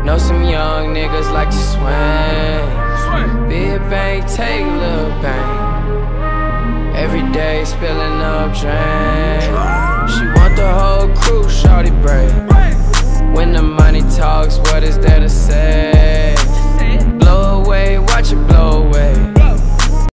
Know some young niggas like to swing. Big bang, take a little bang. Every day spilling up drain. She want the whole crew, shawty brave. When the money talks, what is there to say?